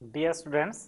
Dear students,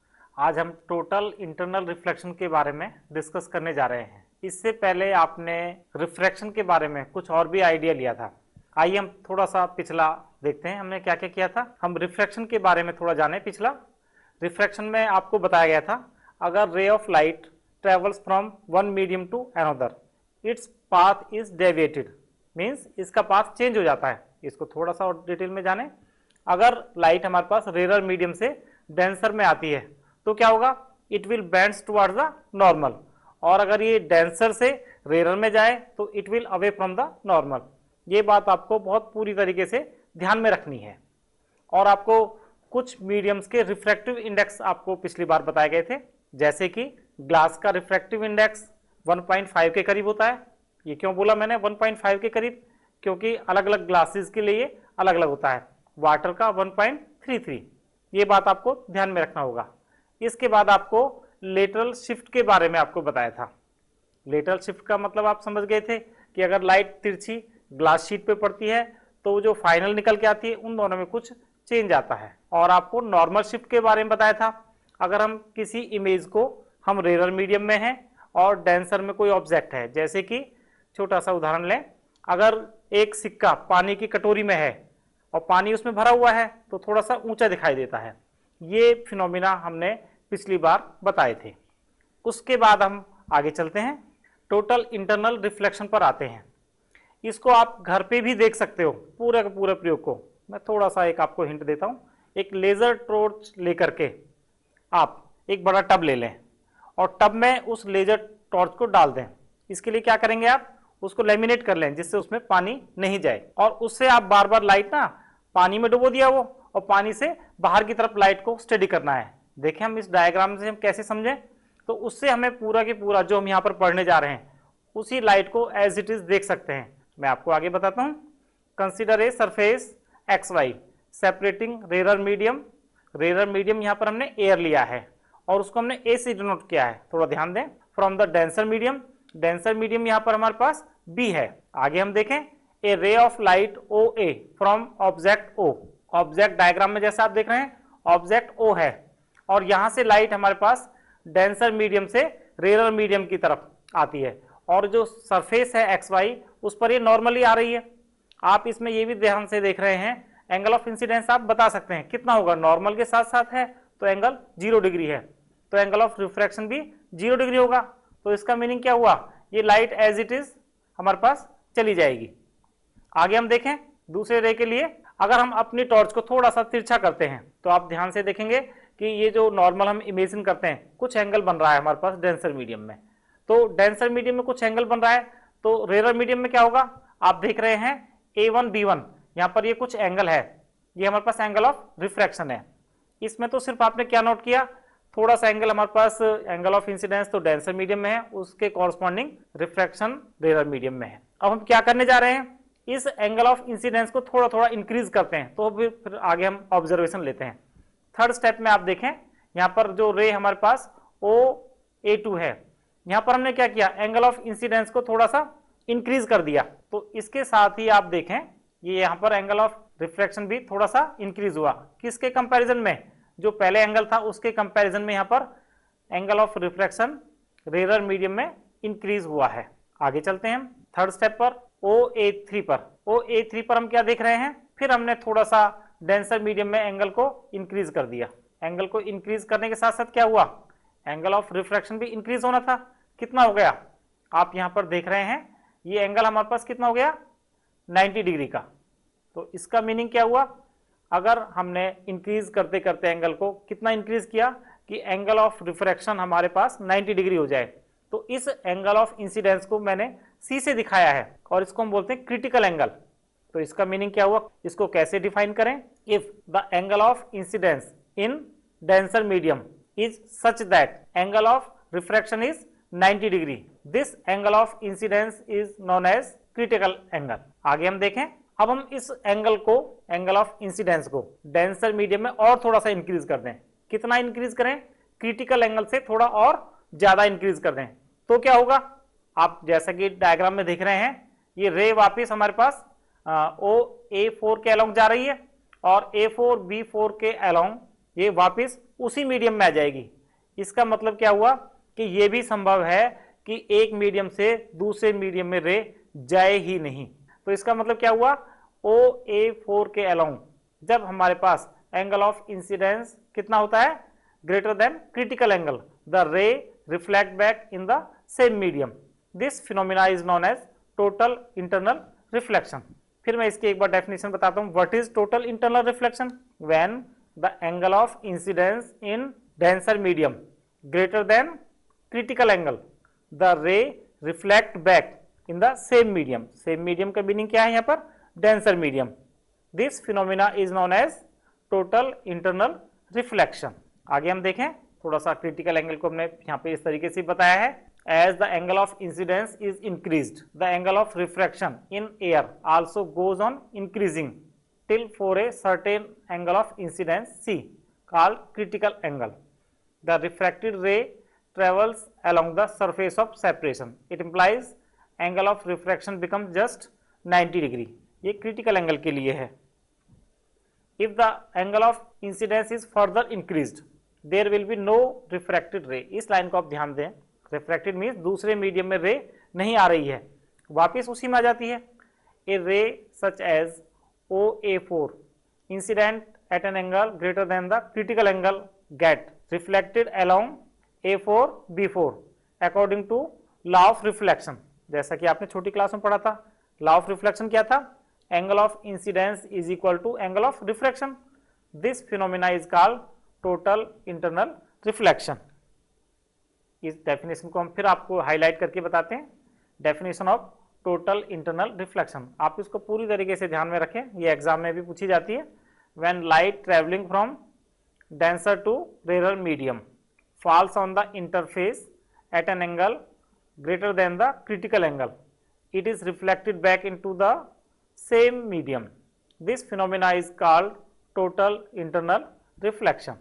आज हम total internal reflection के बारे में डिस्कस करने जा रहे हैं। इससे पहले आपने रिफ्रैक्शन के बारे में कुछ और भी आइडिया लिया था। आइए हम थोड़ा सा पिछला देखते हैं, हमने क्या क्या किया था। हम रिफ्रैक्शन के बारे में थोड़ा जाने। पिछला रिफ्रैक्शन में आपको बताया गया था, अगर ray of light travels from one medium to another, its path is deviated, means इसका पाथ चेंज हो जाता है। इसको थोड़ा सा और डिटेल में जाने। अगर लाइट हमारे पास रेयर मीडियम से डेंसर में आती है तो क्या होगा, it will bends towards the normal, और अगर ये डेंसर से रेयर में जाए तो it will away from the normal. ये बात आपको बहुत पूरी तरीके से ध्यान में रखनी है। और आपको कुछ मीडियम्स के रिफ्रैक्टिव इंडेक्स आपको पिछली बार बताए गए थे, जैसे कि ग्लास का रिफ्रैक्टिव इंडेक्स 1.5 के करीब होता है। ये क्यों बोला मैंने 1.5 के करीब, क्योंकि अलग अलग ग्लासेस के लिए अलग अलग होता है। वाटर का 1.33, ये बात आपको ध्यान में रखना होगा। इसके बाद आपको लेटरल शिफ्ट के बारे में आपको बताया था। लेटरल शिफ्ट का मतलब आप समझ गए थे कि अगर लाइट तिरछी ग्लास शीट पे पड़ती है तो जो फाइनल निकल के आती है उन दोनों में कुछ चेंज आता है। और आपको नॉर्मल शिफ्ट के बारे में बताया था, अगर हम किसी इमेज को हम रेयर मीडियम में हैं और डेंसर में कोई ऑब्जेक्ट है, जैसे कि छोटा सा उदाहरण लें, अगर एक सिक्का पानी की कटोरी में है और पानी उसमें भरा हुआ है तो थोड़ा सा ऊंचा दिखाई देता है। ये फिनोमिना हमने पिछली बार बताए थे। उसके बाद हम आगे चलते हैं, टोटल इंटरनल रिफ्लेक्शन पर आते हैं। इसको आप घर पे भी देख सकते हो, पूरे के पूरे प्रयोग को। मैं थोड़ा सा एक आपको हिंट देता हूँ। एक लेजर टॉर्च लेकर के आप एक बड़ा टब ले लें और टब में उस लेजर टॉर्च को डाल दें। इसके लिए क्या करेंगे, आप उसको लेमिनेट कर लें जिससे उसमें पानी नहीं जाए, और उससे आप बार बार लाइट ना पानी में डुबो दिया वो, और पानी से बाहर की तरफ लाइट को स्टडी करना है। देखें हम इस डायग्राम से हम कैसे समझें, तो उससे हमें पूरा के पूरा जो हम यहाँ पर पढ़ने जा रहे हैं उसी लाइट को एज इट इज देख सकते हैं। मैं आपको आगे बताता हूँ। Consider a surface X Y separating rare medium. Rare medium यहाँ पर हमने एयर लिया है और उसको हमने ए से डिनोट किया है, थोड़ा ध्यान दें। From the denser medium, denser medium यहाँ पर हमारे पास बी है। आगे हम देखें, a ray of light O A from object O. Object diagram में जैसा आप देख रहे हैं ऑब्जेक्ट ओ है, और यहां से लाइट हमारे पास डेंसर मीडियम से रेयर मीडियम की तरफ आती है, और जो सरफेस है एक्स वाई उस पर ये नॉर्मली आ रही है। आप इसमें ये भी ध्यान से देख रहे हैं, एंगल ऑफ इंसिडेंस आप बता सकते हैं कितना होगा। नॉर्मल के साथ साथ है तो एंगल 0 डिग्री है, तो एंगल ऑफ रिफ्रैक्शन भी 0 डिग्री होगा। तो इसका मीनिंग क्या हुआ, ये लाइट एज इट इज हमारे पास चली जाएगी। आगे हम देखें दूसरे रे के लिए, अगर हम अपनी टॉर्च को थोड़ा सा तिरछा करते हैं तो आप ध्यान से देखेंगे कि ये जो नॉर्मल हम इमेजिन करते हैं कुछ एंगल बन रहा है हमारे पास डेंसर मीडियम में। तो डेंसर मीडियम में कुछ एंगल बन रहा है, तो रेयर मीडियम में क्या होगा, आप देख रहे हैं A1 B1, यहाँ पर ये कुछ एंगल है, ये हमारे पास एंगल ऑफ रिफ्रैक्शन है। इसमें तो सिर्फ आपने क्या नोट किया, थोड़ा सा एंगल हमारे पास एंगल ऑफ इंसिडेंस तो डेंसर मीडियम में है, उसके कॉरस्पॉन्डिंग रिफ्रैक्शन रेयर मीडियम में है। अब हम क्या करने जा रहे हैं, इस एंगल ऑफ इंसिडेंस को थोड़ा थोड़ा इंक्रीज करते हैं, तो फिर आगे हम ऑब्जर्वेशन लेते हैं। थर्ड स्टेप में आप देखें, यहाँ पर जो रे हमारे पास OA2 है, यहाँ पर हमने क्या किया, एंगल ऑफ इंसिडेंस को थोड़ा सा इंक्रीज कर दिया। तो इसके साथ ही आप देखें ये यहाँ पर एंगल ऑफ रिफ्रैक्शन भी थोड़ा सा इंक्रीज हुआ। किसके कंपैरिजन में, जो पहले एंगल था उसके कंपैरिजन में यहाँ पर angle of refraction rare medium में इंक्रीज हुआ है। आगे चलते हैं हम थर्ड स्टेप पर, OA3 पर। OA3 पर हम क्या देख रहे हैं, फिर हमने थोड़ा सा डेंसर मीडियम में एंगल को इंक्रीज कर दिया। एंगल को इंक्रीज करने के साथ साथ क्या हुआ, एंगल ऑफ रिफ्रैक्शन भी इंक्रीज होना था। कितना हो गया, आप यहाँ पर देख रहे हैं ये एंगल हमारे पास कितना हो गया, 90 डिग्री का। तो इसका मीनिंग क्या हुआ, अगर हमने इंक्रीज करते करते एंगल को कितना इंक्रीज किया कि एंगल ऑफ रिफ्रैक्शन हमारे पास 90 डिग्री हो जाए, तो इस एंगल ऑफ इंसिडेंस को मैंने सी से दिखाया है और इसको हम बोलते हैं क्रिटिकल एंगल। तो इसका मीनिंग क्या हुआ, इसको कैसे डिफाइन करें, if the angle of incidence in denser medium is such that angle of refraction is 90 degree, this angle of incidence is known as critical angle. आगे हम देखें, अब हम इस एंगल को, एंगल ऑफ इंसिडेंस को डेंसर मीडियम में और थोड़ा सा इंक्रीज कर दें। कितना इंक्रीज करें, क्रिटिकल एंगल से थोड़ा और ज्यादा इंक्रीज कर दें, तो क्या होगा, आप जैसा कि डायग्राम में देख रहे हैं ये रे वापस हमारे पास OA4 के अलोंग जा रही है और A4 B4 के अलोंग ये वापस उसी मीडियम में आ जाएगी। इसका मतलब क्या हुआ कि ये भी संभव है कि एक मीडियम से दूसरे मीडियम में रे जाए ही नहीं। तो इसका मतलब क्या हुआ, OA4 के अलोंग जब हमारे पास एंगल ऑफ इंसिडेंस कितना होता है, greater than critical angle, the ray reflect back in the same medium. This phenomena is known as total internal reflection. फिर मैं इसकी एक बार डेफिनेशन बताता हूं। What is total internal reflection? When the angle of incidence in denser medium greater than critical angle, the ray reflect back in the same medium. Same medium का meaning क्या है यहाँ पर, denser medium. This phenomena is known as total internal reflection. आगे हम देखें, थोड़ा सा क्रिटिकल एंगल को हमने यहाँ पे इस तरीके से बताया है। As the angle of incidence is increased, the angle of refraction in air also goes on increasing till for a certain angle of incidence C called critical angle. The refracted ray travels along the surface of separation. It implies angle of refraction becomes just 90 degree. ये critical angle के लिए है। If the angle of incidence is further increased, there will be no refracted ray. इस line को आप ध्यान दें, refracted means दूसरे मीडियम में रे नहीं आ रही है, वापस उसी में आ जाती है। A ray such as OA4 incident at an angle greater than the critical angle get reflected along A4 B4 according to law of reflection. जैसा कि आपने छोटी क्लास में पढ़ा था, लॉ ऑफ रिफ्लेक्शन क्या था, angle of incidence is equal to angle of refraction. This phenomena is called total internal reflection. इस डेफिनेशन को हम फिर आपको हाईलाइट करके बताते हैं। Definition of total internal reflection, आप इसको पूरी तरीके से ध्यान में रखें, ये एग्जाम में भी पूछी जाती है। When light travelling from denser to rare medium falls on the interface at an angle greater than the critical angle, it is reflected back into the same medium. This phenomena is called total internal reflection.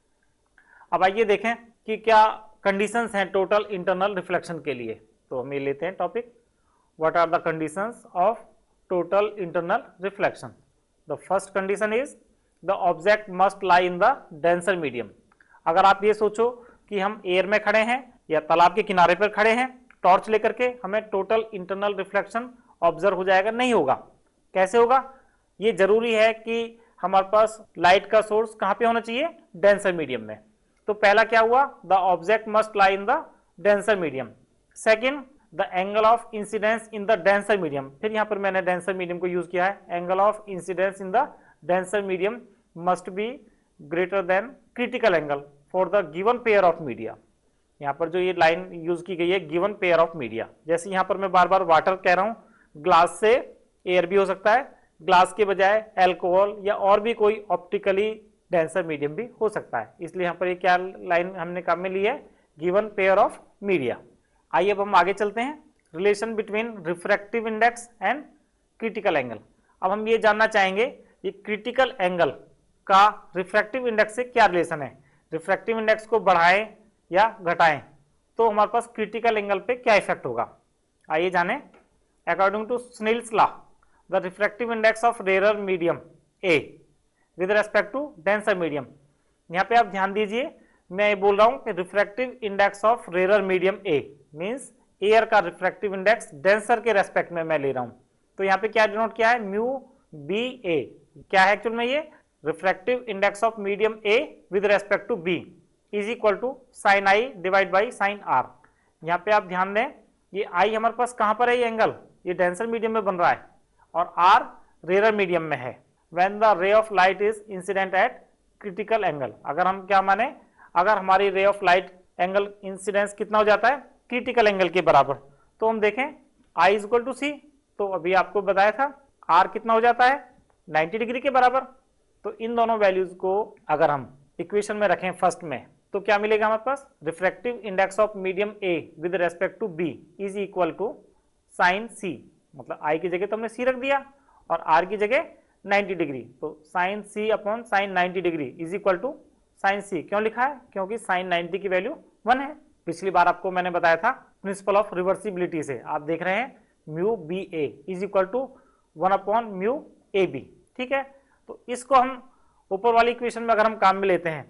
अब आइए देखें कि क्या conditions हैं total internal reflection के लिए। तो हम ये लेते हैं topic, what are the conditions of total internal reflection. The first condition is the object must lie in the denser medium. अगर आप ये सोचो कि हम एयर में खड़े हैं या तालाब के किनारे पर खड़े हैं टॉर्च लेकर के, हमें टोटल इंटरनल रिफ्लेक्शन ऑब्जर्व हो जाएगा? नहीं होगा। कैसे होगा? ये जरूरी है कि हमारे पास लाइट का सोर्स कहाँ पे होना चाहिए, डेंसर मीडियम में। तो पहला क्या हुआ, the object must lie in the denser medium. Second, the angle of incidence in the denser medium. फिर यहाँ पर मैंने डेंसर मीडियम को यूज किया है। Angle of incidence in the denser medium must be greater than critical angle for the given pair of media. यहाँ पर जो ये लाइन यूज की गई है, गिवन पेयर ऑफ मीडिया। जैसे यहाँ पर मैं बार बार वाटर कह रहा हूँ, ग्लास से एयर भी हो सकता है, ग्लास के बजाय अल्कोहल या और भी कोई ऑप्टिकली डेंसर मीडियम भी हो सकता है। इसलिए यहाँ पर ये क्या लाइन हमने काम में ली है, गिवन पेयर ऑफ मीडिया। आइए अब हम आगे चलते हैं, relation between refractive index and critical angle. अब हम ये जानना चाहेंगे कि क्रिटिकल एंगल का रिफ्रैक्टिव इंडेक्स से क्या रिलेशन है। रिफ्रैक्टिव इंडेक्स को बढ़ाएं या घटाएं तो हमारे पास क्रिटिकल एंगल पे क्या इफेक्ट होगा, आइए जानें। According to Snell's law, the refractive index of rare medium A with respect to denser medium. यहाँ पे आप ध्यान दीजिए, मैं ये बोल रहा हूँ कि refractive index of rare medium A means air का रिफ्रैक्टिव इंडेक्स डेंसर के रेस्पेक्ट में मैं ले रहा हूँ। तो यहाँ पे क्या डिनोट किया है, म्यू बी ए। क्या है एक्चुअल में, ये refractive index of medium A with respect to B is equal to sine I divide by sine R. यहाँ पे आप ध्यान दें, ये आई हमारे पास कहाँ पर है, ये एंगल ये डेंसर मीडियम में बन रहा है और आर रेयर मीडियम में है। When the ray of light is incident at critical angle, अगर हम क्या माने, अगर हमारी रे ऑफ लाइट एंगल इंसिडेंस कितना हो जाता है, क्रिटिकल एंगल के बराबर, तो हम देखें I is equal to C. तो अभी आपको बताया था R कितना हो जाता है, 90 डिग्री के बराबर। तो इन दोनों वैल्यूज को अगर हम इक्वेशन में रखें फर्स्ट में, तो क्या मिलेगा हमारे पास, refractive index of medium A with respect to B is equal to sine C. मतलब I की जगह तो हमने C रख दिया और R की जगह 90 डिग्री, तो sine C upon sine 90 degree is equal to sine C. क्यों लिखा है, क्योंकि साइन 90 की वैल्यू 1 है। पिछली बार आपको मैंने बताया था प्रिंसिपल ऑफ रिवर्सिबिलिटी से, आप देख रहे हैं mu B A is equal to 1 upon mu A B. ठीक है, तो इसको हम ऊपर वाली इक्वेशन में अगर हम काम में लेते हैं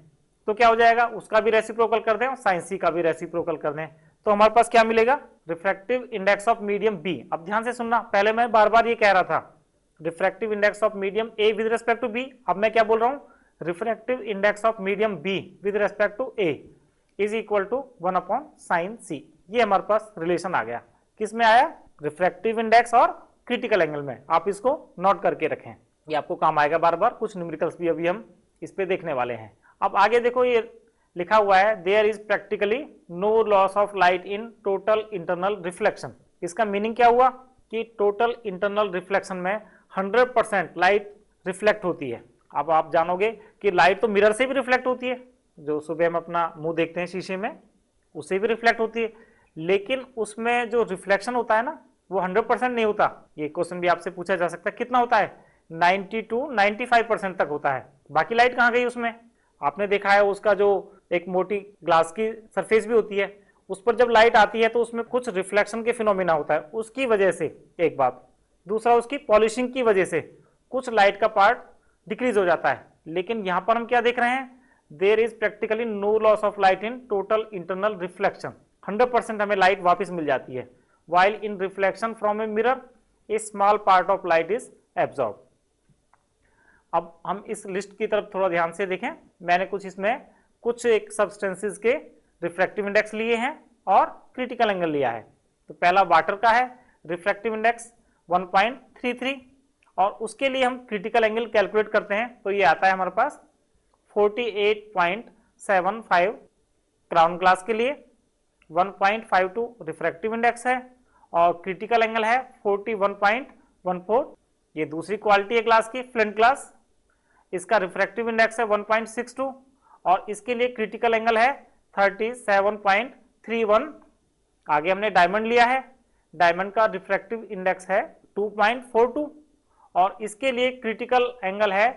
तो क्या हो जाएगा, उसका भी रेसिप्रोकल कर दें और साइन सी का भी रेसिप्रोकल कर दें, तो हमारे पास क्या मिलेगा, refractive index of medium B. अब ध्यान से सुनना, पहले मैं बार बार ये कह रहा था refractive index of medium A with respect to B, अब मैं क्या बोल रहा हूँ, refractive index of medium B with respect to A is equal to 1/sin c। ये हमारे पास रिलेशन आ गया, किस में आया, रिफ्रैक्टिव इंडेक्स और क्रिटिकल एंगल में। आप इसको नोट करके रखें, ये आपको काम आएगा बार बार, कुछ न्यूमेरिकल्स भी अभी हम इस पे देखने वाले हैं। अब आगे देखो, ये लिखा हुआ है there is practically no loss of light in total internal reflection. इसका मीनिंग क्या हुआ कि टोटल इंटरनल रिफ्लेक्शन में 100% लाइट रिफ्लेक्ट होती है। अब आप जानोगे कि लाइट तो मिरर से भी रिफ्लेक्ट होती है, जो सुबह हम अपना मुंह देखते हैं शीशे में, उससे भी रिफ्लेक्ट होती है, लेकिन उसमें जो रिफ्लेक्शन होता है ना वो 100% नहीं होता। ये क्वेश्चन भी आपसे पूछा जा सकता है, कितना होता है, 90 to 95% तक होता है। बाकी लाइट कहाँ गई उसमें, आपने देखा है उसका जो एक मोटी ग्लास की सरफेस भी होती है, उस पर जब लाइट आती है तो उसमें कुछ रिफ्लेक्शन के फिनोमिना होता है, उसकी वजह से एक बात, दूसरा उसकी पॉलिशिंग की वजह से कुछ लाइट का पार्ट डिक्रीज हो जाता है। लेकिन यहाँ पर हम क्या देख रहे हैं, there is practically no loss of light in total internal reflection, 100% हमें लाइट वापस मिल जाती है। while in reflection from a mirror a small part of light is absorbed। अब हम इस लिस्ट की तरफ थोड़ा ध्यान से देखें, मैंने कुछ इसमें कुछ एक सब्सटेंसेस के रिफ्रैक्टिव इंडेक्स लिए हैं और क्रिटिकल एंगल लिया है। तो पहला वाटर का है, रिफ्रैक्टिव इंडेक्स 1.33, और उसके लिए हम क्रिटिकल एंगल कैलकुलेट करते हैं, तो ये आता है हमारे पास 48.75 क्राउन ग्लास के लिए, 1.52 रिफ्रैक्टिव इंडेक्स है और क्रिटिकल एंगल है 41.14। ये दूसरी क्वालिटी है ग्लास की, फ्लिंट ग्लास, इसका रिफ्रैक्टिव इंडेक्स है 1.62 और इसके लिए क्रिटिकल एंगल है 37.31। आगे हमने डायमंड लिया है, डायमंड का रिफ्रैक्टिव इंडेक्स है 2.42 और इसके लिए क्रिटिकल एंगल है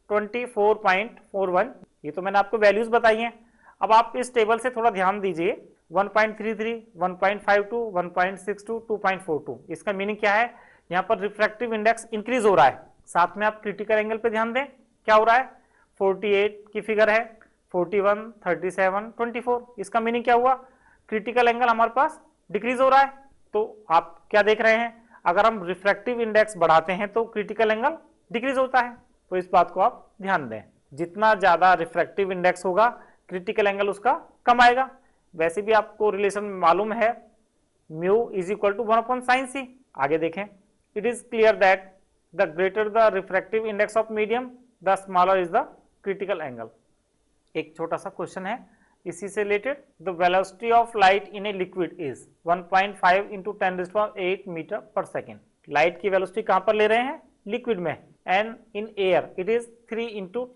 24.41। ये तो मैंने आपको वैल्यूज बताई हैं। अब आप इस टेबल से थोड़ा ध्यान दीजिए, 1.33, 1.52, 1.62, 2.42, इसका मीनिंग क्या है, यहाँ पर रिफ्रैक्टिव इंडेक्स इंक्रीज हो रहा है। साथ में आप क्रिटिकल एंगल पे ध्यान दें, क्या हो रहा है, 48 की फिगर है, 41, 37, 24, इसका मीनिंग क्या हुआ, क्रिटिकल एंगल हमारे पास डिक्रीज हो रहा है। तो आप क्या देख रहे हैं, अगर हम रिफ्रैक्टिव इंडेक्स बढ़ाते हैं तो क्रिटिकल एंगल डिक्रीज होता है, तो इस बात को आप ध्यान दें। जितना ज्यादा रिफ्रैक्टिव इंडेक्स होगा क्रिटिकल एंगल उसका कम आएगा। वैसे भी आपको रिलेशन मालूम है, mu is equal to 1/sin c। आगे देखें, it is clear that the greater the refractive index of medium the smaller is the critical angle. एक छोटा सा क्वेश्चन है इसी से related, the velocity of light in a liquid is 1.5 into 10⁸ metre per second. Light की velocity कहां पर ले रहे हैं, लिक्विड में, and in air it is 3 into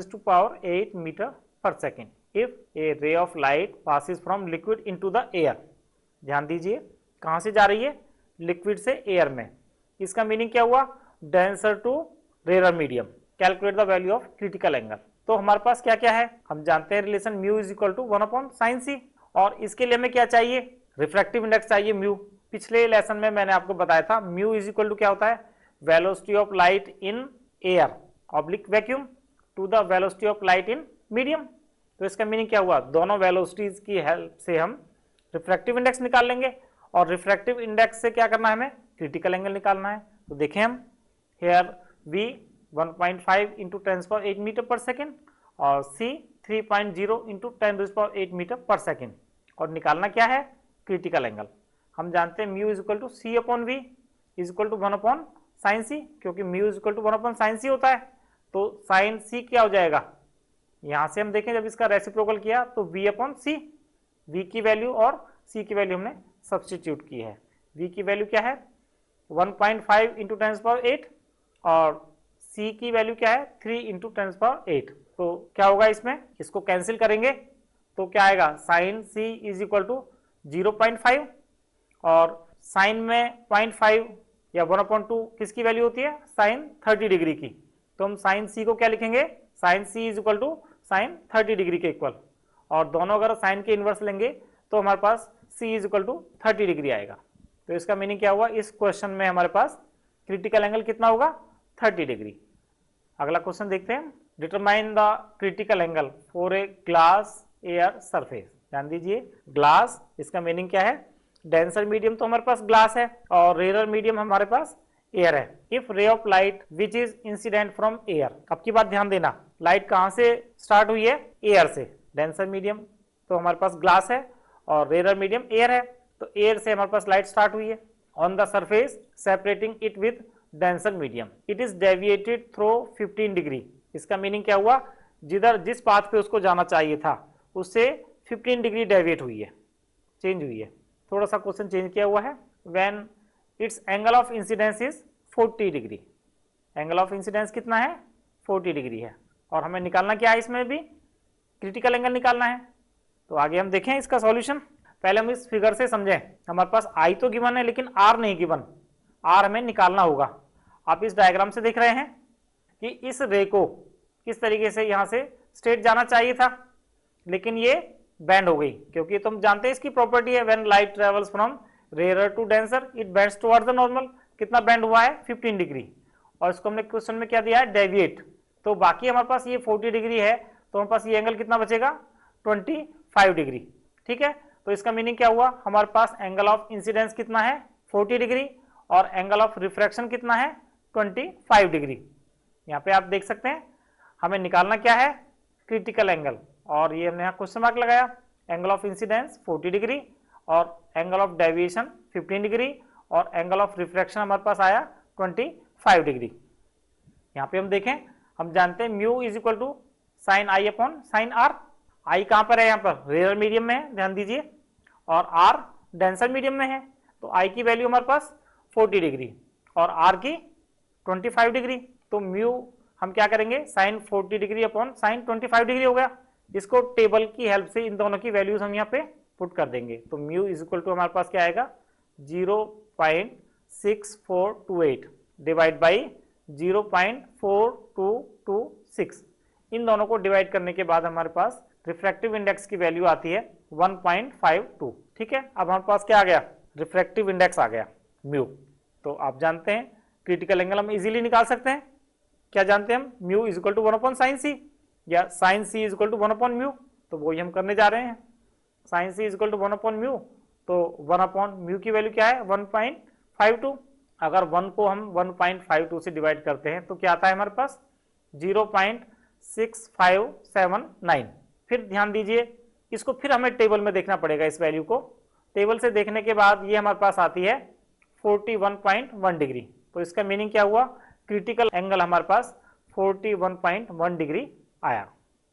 10⁸ metre per second if a ray of light passes from liquid into the air. ध्यान दीजिए, कहां से जा रही है, लिक्विड से एयर में। इसका मीनिंग क्या हुआ, denser to rare medium. Calculate the value of critical angle. तो हमारे पास क्या क्या है, हम जानते हैं relation mu is equal to 1/sin c, और इसके लिए हमें क्या चाहिए, रिफ्रैक्टिव इंडेक्स चाहिए म्यू। पिछले लेसन में मैंने आपको बताया था म्यू इज इक्वल टू क्या होता है, velocity of light in air oblique vacuum to the velocity of light in medium. तो इसका मीनिंग क्या हुआ, दोनों वेलोसिटीज की हेल्प से हम रिफ्रैक्टिव इंडेक्स निकाल लेंगे, और रिफ्रैक्टिव इंडेक्स से क्या करना है, हमें क्रिटिकल एंगल निकालना है। तो देखें हम, here v 1.5 into 10⁸ metre per second और c 3.0 into 10⁸ metre per second, और निकालना क्या है, क्रिटिकल एंगल। हम जानते हैं mu is equal to c/v is equal to 1/sin c, क्योंकि mu is equal to 1/sin c होता है, तो sin c क्या हो जाएगा, यहां से हम देखें जब इसका रेसिप्रोकल किया तो v/c, v की वैल्यू और c की वैल्यू हमने सब्स्टिट्यूट की है। v की वैल्यू क्या है 1.5 इंटू 10⁸ और c की वैल्यू क्या है 3 इंटू 10⁸। तो क्या होगा इसमें, इसको कैंसिल करेंगे तो क्या आएगा, sine c is equal to 0.5 और साइन में 0.5 या 1/2 किसकी वैल्यू होती है, साइन 30 डिग्री की। तो हम साइन c को क्या लिखेंगे, sine c is equal to sine 30 degree के इक्वल, और दोनों अगर साइन के इन्वर्स लेंगे तो हमारे पास c is equal to 30 degree आएगा। तो इसका मीनिंग क्या हुआ, इस क्वेश्चन में हमारे पास क्रिटिकल एंगल कितना होगा, 30 डिग्री। अगला क्वेश्चन देखते हैं, determine the critical angle for a glass air surface. ध्यान दीजिए, ग्लास, इसका मीनिंग क्या है, डेंसर मीडियम तो हमारे पास ग्लास है और रेयर मीडियम हमारे पास एयर है। If ray of light which is incident from air, अब की बात ध्यान देना, लाइट कहां से स्टार्ट हुई है, एयर से। डेंसर मीडियम तो हमारे पास ग्लास है और रेयर मीडियम एयर है, तो एयर से हमारे पास लाइट स्टार्ट हुई है। On the surface separating it with denser medium it is deviated through 15 degree. इसका मीनिंग क्या हुआ, जिस पाथ पे उसको जाना चाहिए था उससे 15 डिग्री डेविएट हुई है, चेंज हुई है। थोड़ा सा क्वेश्चन चेंज किया हुआ है। When its angle of incidence is 40 degree, angle of incidence कितना है, 40 डिग्री है। और हमें निकालना क्या है, इसमें भी क्रिटिकल एंगल निकालना है। तो आगे हम देखें इसका सॉल्यूशन। पहले हम इस फिगर से समझें, हमारे पास आई तो गिवन है लेकिन आर नहीं गिवन, आर हमें निकालना होगा। आप इस डायग्राम से देख रहे हैं कि इस रे को किस तरीके से यहाँ से स्ट्रेट जाना चाहिए था, लेकिन ये बैंड हो गई, क्योंकि तुम जानते हैं इसकी प्रॉपर्टी है, when light travels from rare to denser it bends towards the normal. कितना बैंड हुआ है, 15 डिग्री, और इसको हमने क्वेश्चन में क्या दिया है, डेविएट। तो बाकी हमारे पास ये 40 डिग्री है, तो हमारे पास ये एंगल कितना बचेगा, 25 डिग्री। ठीक है, तो इसका मीनिंग क्या हुआ, हमारे पास एंगल ऑफ इंसिडेंस कितना है, 40 डिग्री, और एंगल ऑफ रिफ्रैक्शन कितना है, 25 डिग्री। यहाँ पे आप देख सकते हैं हमें निकालना क्या है, क्रिटिकल एंगल, और ये हमने यहाँ क्वेश्चन मार्क लगाया। एंगल ऑफ इंसिडेंस 40 डिग्री और एंगल ऑफ डेविएशन 15 डिग्री और एंगल ऑफ रिफ्रैक्शन हमारे पास आया 25 डिग्री। यहाँ पे हम देखें, हम जानते हैं mu is equal to sine I upon sine R. I कहाँ पर है, यहाँ पर रेयर मीडियम में है, ध्यान दीजिए, और आर डेंसर मीडियम में है। तो आई की वैल्यू हमारे पास 40 डिग्री और आर की 25 डिग्री। तो म्यू हम क्या करेंगे, sine 40 degree upon sine 25 degree हो गया। इसको टेबल की हेल्प से इन दोनों की वैल्यूज हम यहाँ पे पुट कर देंगे। तो म्यू इज इक्वल टू हमारे पास क्या आएगा, 0.6428 डिवाइड बाई 0.4226। इन दोनों को डिवाइड करने के बाद हमारे पास रिफ्रैक्टिव इंडेक्स की वैल्यू आती है 1.52। ठीक है, अब हमारे पास क्या आ गया, रिफ्रैक्टिव इंडेक्स आ गया म्यू। तो आप जानते हैं क्रिटिकल एंगल हम इजीली निकाल सकते हैं। क्या जानते हैं हम, mu is equal to 1 upon sine C, या sine C is equal to 1 upon mu. तो वही हम करने जा रहे हैं, sine C is equal to 1 upon mu. तो 1 अपॉन म्यू की वैल्यू क्या है, 1.52। अगर 1 को हम 1.52 से डिवाइड करते हैं तो क्या आता है हमारे पास, 0.6579। फिर ध्यान दीजिए, इसको फिर हमें टेबल में देखना पड़ेगा। इस वैल्यू को टेबल से देखने के बाद ये हमारे पास आती है 41.1 डिग्री। तो इसका मीनिंग क्या हुआ, क्रिटिकल एंगल हमारे पास 41.1 डिग्री आया।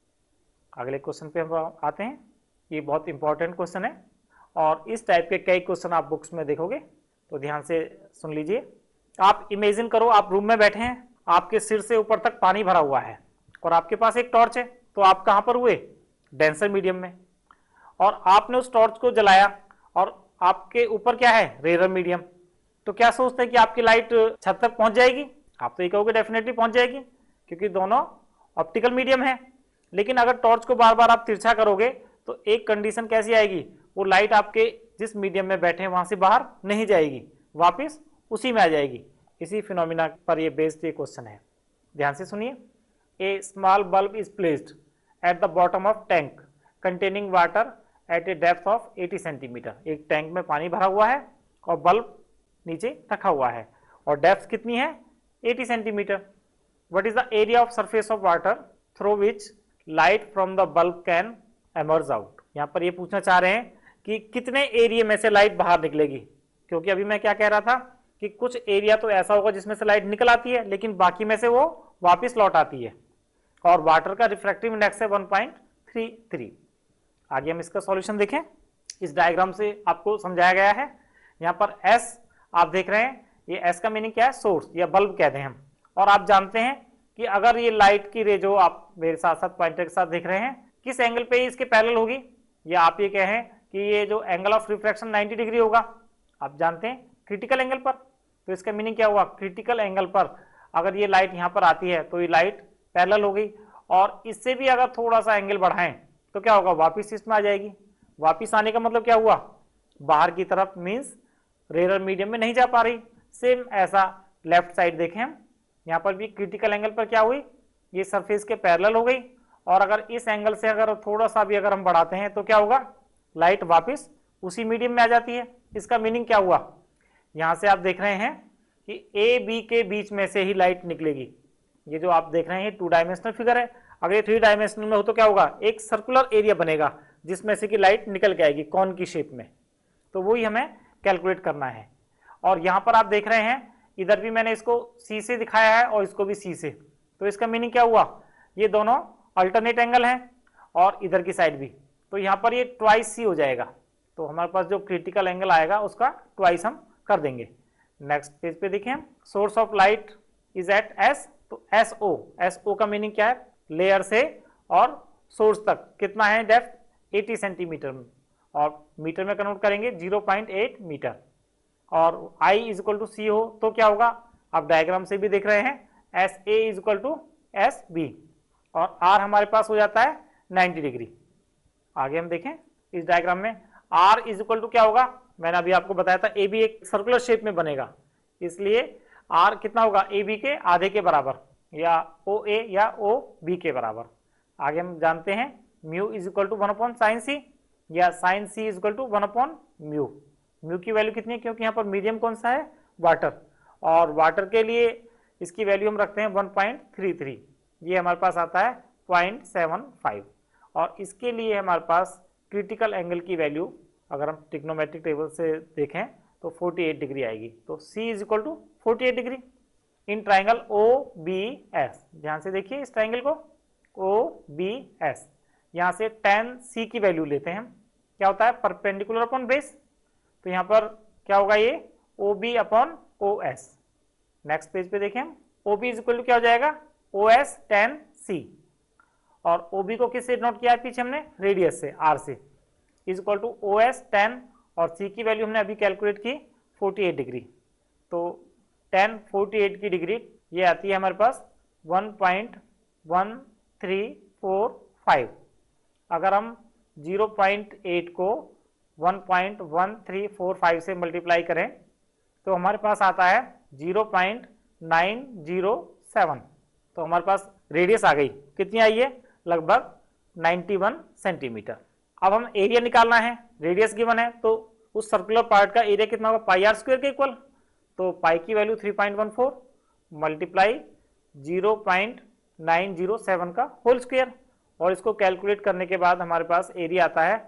अगले क्वेश्चन पे हम आते हैं, ये बहुत इंपॉर्टेंट क्वेश्चन है और इस टाइप के कई क्वेश्चन आप बुक्स में देखोगे, तो ध्यान से सुन लीजिए। आप इमेजिन करो, आप रूम में बैठे हैं, आपके सिर से ऊपर तक पानी भरा हुआ है और आपके पास एक टॉर्च है। तो आप कहाँ पर हुए, डेंसर मीडियम में, और आपने उस टॉर्च को जलाया और आपके ऊपर क्या है, रेयर मीडियम। तो क्या सोचते हैं कि आपकी लाइट छत तक पहुंच जाएगी, आप तो ये कहोगे डेफिनेटली पहुंच जाएगी, क्योंकि दोनों ऑप्टिकल मीडियम है। लेकिन अगर टॉर्च को बार बार आप तिरछा करोगे तो एक कंडीशन कैसी आएगी, वो लाइट आपके जिस मीडियम में बैठे हैं वहां से बाहर नहीं जाएगी, वापस उसी में आ जाएगी। इसी फिनोमिना पर ये बेस्ड ये क्वेश्चन है, ध्यान से सुनिए। A small bulb is placed at the bottom of tank containing water at a depth of 80 centimetre. एक टैंक में पानी भरा हुआ है और बल्ब नीचे रखा हुआ है और डेप्थ कितनी है, 80 centimetre. What is the area of surface of water through which light from the bulb can emerge out. यहाँ पर ये पूछना चाह रहे हैं कि कितने एरिया में से लाइट बाहर निकलेगी, क्योंकि अभी मैं क्या कह रहा था कि कुछ एरिया तो ऐसा होगा जिसमें से लाइट निकल आती है, लेकिन बाकी में से वो वापस लौट आती है, और वाटर का रिफ्रैक्टिव इंडेक्स है 1.33। आगे हम इसका सॉल्यूशन देखें। इस डायग्राम से आपको समझाया गया है। यहाँ पर एस आप देख रहे हैं, ये एस का मीनिंग क्या है, सोर्स या बल्ब कहते हैं हम। और आप जानते हैं कि अगर ये लाइट की रे जो आप मेरे साथ साथ पॉइंटर के साथ देख रहे हैं, किस एंगल पे इसके पैरेलल होगी, या आप ये कहें कि ये जो एंगल ऑफ रिफ्रैक्शन 90 डिग्री होगा, आप जानते हैं क्रिटिकल एंगल पर। तो इसका मीनिंग क्या हुआ, क्रिटिकल एंगल पर अगर ये लाइट यहाँ पर आती है तो ये लाइट पैरेलल हो गई, और इससे भी अगर थोड़ा सा एंगल बढ़ाएं तो क्या होगा, वापिस इसमें आ जाएगी। वापिस आने का मतलब क्या हुआ, बाहर की तरफ, मीन्स रेयर मीडियम में नहीं जा पा रही। सेम ऐसा लेफ्ट साइड देखें हम, यहाँ पर भी क्रिटिकल एंगल पर क्या हुई, ये सरफेस के पैरेलल हो गई, और अगर इस एंगल से अगर थोड़ा सा भी अगर हम बढ़ाते हैं तो क्या होगा, लाइट वापस उसी मीडियम में आ जाती है। इसका मीनिंग क्या हुआ, यहाँ से आप देख रहे हैं कि ए बी के बीच में से ही लाइट निकलेगी। ये जो आप देख रहे हैं 2 डायमेंशनल फिगर है, अगर ये 3 डायमेंशनल में हो तो क्या होगा, एक सर्कुलर एरिया बनेगा जिसमें से कि लाइट निकल के आएगी कॉन की शेप में। तो वही हमें कैलकुलेट करना है। और यहाँ पर आप देख रहे हैं इधर भी मैंने इसको सी से दिखाया है और इसको भी सी से, तो इसका मीनिंग क्या हुआ, ये दोनों अल्टरनेट एंगल हैं और इधर की साइड भी, तो यहाँ पर ये ट्वाइस सी हो जाएगा। तो हमारे पास जो क्रिटिकल एंगल आएगा उसका ट्वाइस हम कर देंगे। नेक्स्ट पेज पे देखें, source of light is at S, तो एस ओ, एस ओ का मीनिंग क्या है, लेयर से और सोर्स तक कितना है डेप्थ, 80 सेंटीमीटर में, और मीटर में कन्वर्ट करेंगे 0.8 मीटर। और I is equal to C हो तो क्या होगा, आप डायग्राम से भी देख रहे हैं, S A is equal to S B, और R हमारे पास हो जाता है 90 डिग्री। आगे हम देखें इस डायग्राम में R इज इक्वल टू क्या होगा, मैंने अभी आपको बताया था ए बी एक सर्कुलर शेप में बनेगा, इसलिए R कितना होगा, ए बी के आधे के बराबर, या ओ ए या ओ बी के बराबर। आगे हम जानते हैं mu is equal to 1/sin c, या sin c is equal to 1/μ। Mu की वैल्यू कितनी है, क्योंकि यहाँ पर मीडियम कौन सा है, वाटर, और वाटर के लिए इसकी वैल्यू हम रखते हैं 1.33, ये हमारे पास आता है 0.75, और इसके लिए हमारे पास क्रिटिकल एंगल की वैल्यू अगर हम ट्रिग्नोमेट्रिक टेबल से देखें तो 48 डिग्री आएगी। तो C is equal to 48 degree in triangle O B S. ध्यान से देखिए इस ट्राइंगल को, ओ बी एस, यहाँ से tan C की वैल्यू लेते हैं हम, क्या होता है, परपेंडिकुलर अपॉन बेस, तो यहाँ पर क्या होगा, ये O B upon O S. Next page पे देखें, O B is equal to क्या हो जाएगा, ओ एस tan C, और ओ बी को किससे डिनोट किया है पीछे हमने, रेडियस से, आर से, is equal to O S tan, और सी की वैल्यू हमने अभी कैलकुलेट की 48 डिग्री, तो tan 48 की डिग्री ये आती है हमारे पास 1.1345। अगर हम 0.8 को 1.1345 से मल्टीप्लाई करें तो हमारे पास आता है 0.907, तो हमारे पास रेडियस आ गई, कितनी आई है, लगभग 91 सेंटीमीटर। अब हम एरिया निकालना है, रेडियस गिवन है, तो उस सर्कुलर पार्ट का एरिया कितना होगा, पाई आर स्क्वायर के इक्वल, तो पाई की वैल्यू 3.14 मल्टीप्लाई 0.907 का होल स्क्वायर, और इसको कैलकुलेट करने के बाद हमारे पास एरिया आता है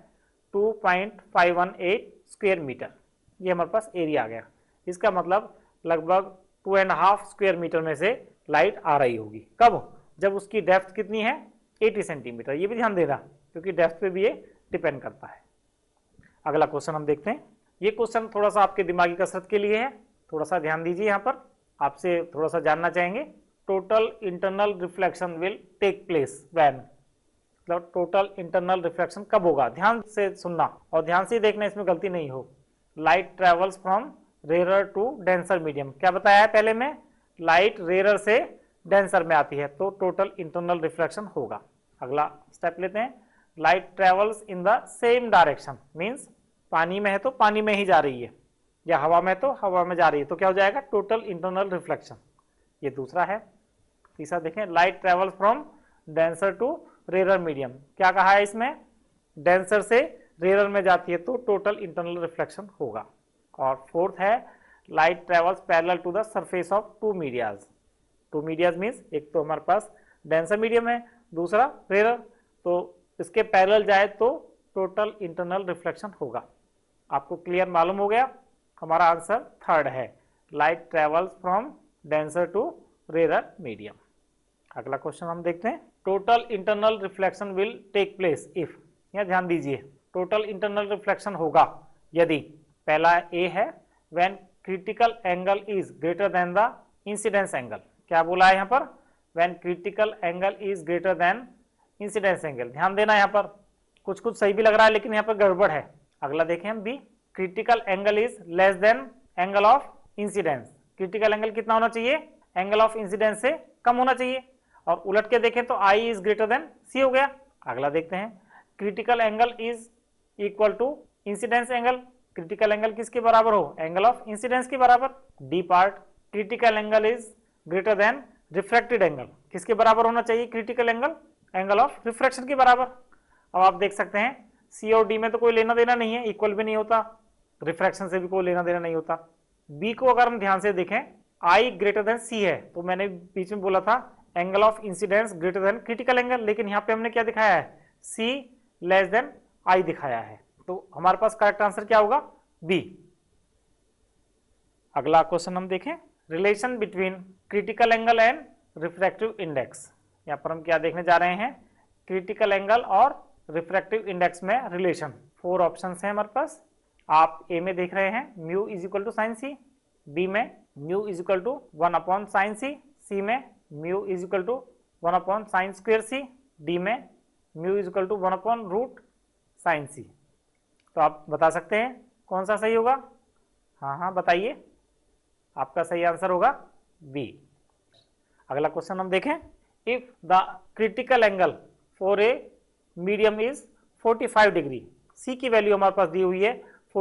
2.518 स्क्वायर मीटर। ये हमारे पास एरिया आ गया। इसका मतलब लगभग 2.5 स्क्वायर मीटर में से लाइट आ रही होगी। कब, जब उसकी डेप्थ कितनी है, 80 सेंटीमीटर। ये भी ध्यान देना क्योंकि डेप्थ पे भी ये डिपेंड करता है। अगला क्वेश्चन हम देखते हैं। ये क्वेश्चन थोड़ा सा आपके दिमागी कसरत के लिए है, थोड़ा सा ध्यान दीजिए। यहाँ पर आपसे थोड़ा सा जानना चाहेंगे, total internal reflection will take place when, मतलब टोटल इंटरनल रिफ्लेक्शन कब होगा। ध्यान से सुनना और ध्यान से देखना, इसमें गलती नहीं हो। Light travels from rare to denser medium, क्या बताया है पहले में, लाइट रेयर से डेंसर में आती है तो टोटल इंटरनल रिफ्लेक्शन होगा। अगला स्टेप लेते हैं, light travels in the same direction, means पानी में है तो पानी में ही जा रही है, या हवा में तो हवा में जा रही है, तो क्या हो जाएगा, टोटल इंटरनल रिफ्लेक्शन। ये दूसरा है। तीसरा देखें, light travels from denser to rare medium, क्या कहा है इसमें, डेंसर से रेयर में जाती है तो टोटल इंटरनल रिफ्लेक्शन होगा। और फोर्थ है, light travels parallel to the surface of two medias. Two medias means एक तो हमारे पास डेंसर मीडियम है, दूसरा रेयर, तो इसके पैरेलल जाए तो टोटल इंटरनल रिफ्लेक्शन होगा। आपको क्लियर मालूम हो गया, हमारा आंसर थर्ड है, light travels from denser to rare medium. अगला क्वेश्चन हम देखते हैं, total internal reflection will take place if, यहाँ ध्यान दीजिए, टोटल इंटरनल रिफ्लेक्शन होगा यदि, पहला ए है, when critical angle is greater than the incidence angle. क्या बोला है यहाँ पर, when critical angle is greater than incidence angle. ध्यान देना, यहाँ पर कुछ कुछ सही भी लग रहा है लेकिन यहाँ पर गड़बड़ है। अगला देखें हम B, critical angle is less than angle of incidence. Critical angle कितना होना चाहिए, एंगल ऑफ इंसिडेंस से कम होना चाहिए, और उलट के देखें तो I is greater than C हो गया। अगला देखते हैं, critical angle is equal to incidence angle. Critical angle किसके बराबर हो, एंगल ऑफ इंसिडेंस के बराबर। D part, critical angle is greater than refracted angle किसके बराबर होना चाहिए? Critical angle, angle of refraction के बराबर। अब आप देख सकते हैं सी और डी में तो कोई लेना देना नहीं है, इक्वल भी नहीं होता, रिफ्रैक्शन से भी कोई लेना देना नहीं होता। बी को अगर हम ध्यान से देखें, आई ग्रेटर देन सी है, तो मैंने बीच में बोला था angle of incidence greater than critical angle, लेकिन यहाँ पे हमने क्या दिखाया है? सी लेस देन आई दिखाया है, तो हमारे पास करेक्ट आंसर क्या होगा? बी। अगला क्वेश्चन हम देखें, relation between critical angle and refractive index. यहाँ पर हम क्या देखने जा रहे हैं? क्रिटिकल एंगल और रिफ्रैक्टिव इंडेक्स में रिलेशन। 4 ऑप्शन है हमारे पास। आप ए में देख रहे हैं mu is equal to sine C, B में mu is equal to 1 upon sine C, C में mu is equal to 1 upon sine square C, D में mu is equal to 1 upon root sine C. तो आप बता सकते हैं कौन सा सही होगा? हाँ बताइए, आपका सही आंसर होगा बी। अगला क्वेश्चन हम देखें, if the critical angle for a medium is 45 degree, C की वैल्यू हमारे पास दी हुई है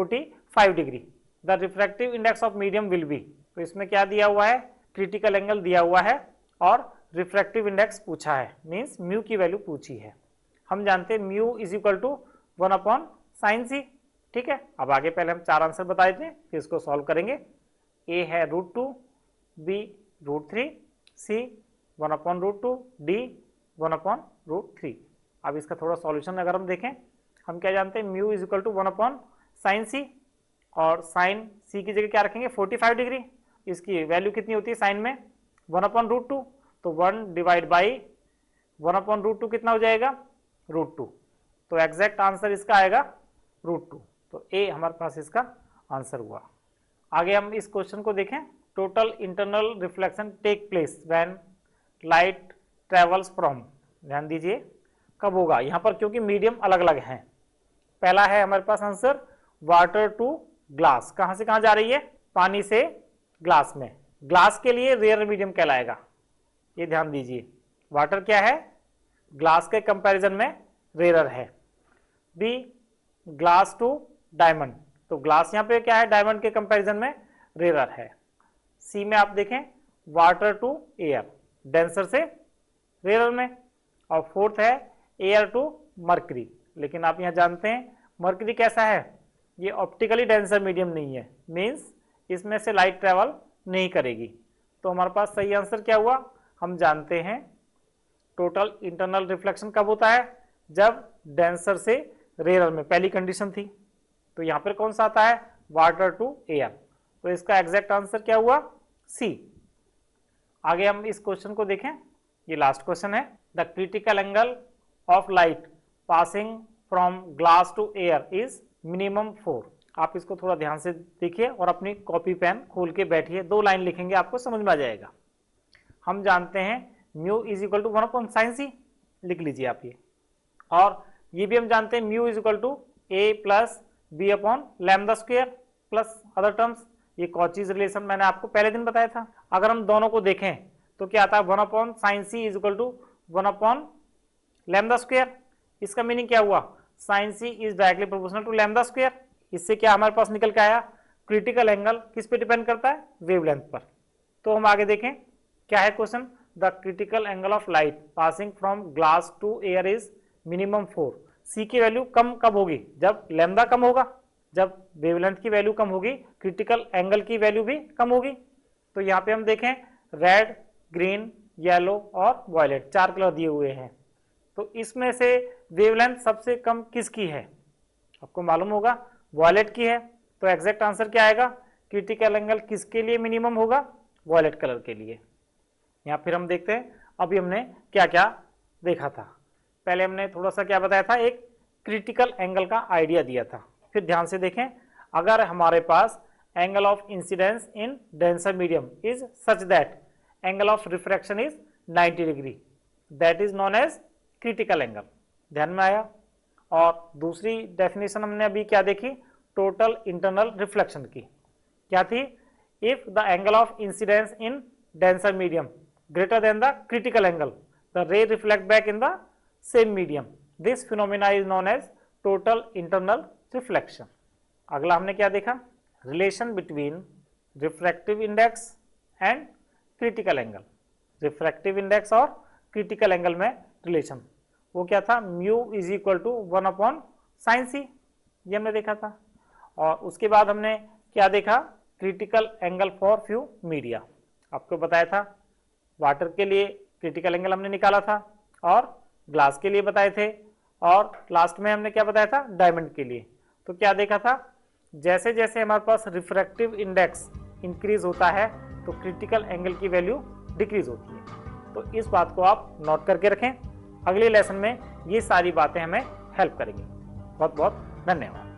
45 degree, the refractive index of medium will be. तो इसमें क्या दिया हुआ है? क्रिटिकल एंगल दिया हुआ है और रिफ्रैक्टिव इंडेक्स पूछा है, मीन्स म्यू की वैल्यू पूछी है। हम जानते हैं mu is equal to 1 upon sine C, ठीक है। अब आगे पहले हम 4 आंसर बता देते हैं, फिर इसको सॉल्व करेंगे। ए है √2, B √3, C 1 upon √2, D 1 upon √3। अब इसका थोड़ा सॉल्यूशन अगर हम देखें, हम क्या जानते हैं? Mu is equal to 1 upon sine C, और साइन सी की जगह क्या रखेंगे? 45 डिग्री। इसकी वैल्यू कितनी होती है साइन में? 1 अपॉन √2, तो 1 डिवाइड बाई 1 अपॉन √2 कितना हो जाएगा? √2। तो एग्जैक्ट आंसर इसका आएगा √2, तो ए हमारे पास इसका आंसर हुआ। आगे हम इस क्वेश्चन को देखें, total internal reflection take place when light travels from, ध्यान दीजिए कब होगा यहाँ पर, क्योंकि मीडियम अलग अलग हैं। पहला है हमारे पास आंसर वाटर टू ग्लास, कहाँ से कहाँ जा रही है? पानी से ग्लास में। ग्लास के लिए रेयर मीडियम कहलाएगा, ये ध्यान दीजिए। वाटर क्या है? ग्लास के कंपैरिजन में रेयर है। बी ग्लास टू डायमंड, तो ग्लास यहाँ पे क्या है? डायमंड के कंपैरिजन में रेयर है। सी में आप देखें वाटर टू एयर, डेंसर से रेयर में। और फोर्थ है एयर टू मर्करी, लेकिन आप यहाँ जानते हैं मर्करी कैसा है? ये ऑप्टिकली डेंसर मीडियम नहीं है, मीन्स इसमें से लाइट ट्रेवल नहीं करेगी। तो हमारे पास सही आंसर क्या हुआ? हम जानते हैं टोटल इंटरनल रिफ्लेक्शन कब होता है? जब डेंसर से रेयर में, पहली कंडीशन थी। तो यहाँ पर कौन सा आता है? Water to air. तो इसका एग्जैक्ट आंसर क्या हुआ? सी। आगे हम इस क्वेश्चन को देखें, ये लास्ट क्वेश्चन है, the critical angle of light passing from glass to air is minimum 4। आप इसको थोड़ा ध्यान से देखिए और अपनी कॉपी पेन खोल के बैठिए, 2 लाइन लिखेंगे, आपको समझ में आ जाएगा। हम जानते हैं mu is equal to 1 upon sine C, लिख लीजिए आप ये। और ये भी हम जानते हैं mu is equal to A plus B upon lambda square plus other terms. ये कॉचीज रिलेशन मैंने आपको पहले दिन बताया था। अगर हम दोनों को देखें तो क्या आता है? 1 upon sine C is equal to 1 upon lambda square. इसका मीनिंग क्या हुआ? Sine C is directly proportional to lambda square. इससे क्या हमारे पास निकल के आया? क्रिटिकल एंगल किस पे डिपेंड करता है? वेवलेंथ पर। तो हम आगे देखें क्या है question, the critical angle of light passing from glass to air is minimum 4। C की वैल्यू कम कब होगी? जब लैम्डा कम होगा, जब वेवलेंथ की वैल्यू कम होगी, क्रिटिकल एंगल की वैल्यू भी कम होगी। तो यहाँ पे हम देखें रेड, ग्रीन, येलो और वॉयलेट 4 कलर दिए हुए हैं। तो इसमें से वेवलेंथ सबसे कम किसकी है? आपको मालूम होगा वॉयलेट की है। तो एग्जैक्ट आंसर क्या आएगा? क्रिटिकल एंगल किसके लिए मिनिमम होगा? वॉयलेट कलर के लिए। यहाँ फिर हम देखते हैं अभी हमने क्या क्या देखा था। पहले हमने थोड़ा सा क्या बताया था, एक क्रिटिकल एंगल का आइडिया दिया था। फिर ध्यान से देखें, अगर हमारे पास angle of incidence in denser medium is such that angle of refraction is 90 degree, that is known as critical angle. ध्यान में आया? और दूसरी डेफिनेशन हमने अभी क्या देखी? टोटल इंटरनल रिफ्लेक्शन की। क्या थी? If the angle of incidence in denser medium greater than the critical angle, the ray reflect back in the same medium. This phenomena is known as total internal reflection. अगला हमने क्या देखा? relation between refractive index and critical angle. Refractive index और critical angle में relation, वो क्या था, mu is equal to 1/sin c, ये हमने देखा था। और उसके बाद हमने क्या देखा, critical angle for few media, आपको बताया था। वाटर के लिए क्रिटिकल एंगल हमने निकाला था और ग्लास के लिए बताए थे, और लास्ट में हमने क्या बताया था, डायमंड के लिए। तो क्या देखा था, जैसे जैसे हमारे पास रिफ्रैक्टिव इंडेक्स इंक्रीज होता है तो क्रिटिकल एंगल की वैल्यू डिक्रीज होती है। तो इस बात को आप नोट करके रखें, अगले लेसन में ये सारी बातें हमें हेल्प करेंगी। बहुत बहुत धन्यवाद।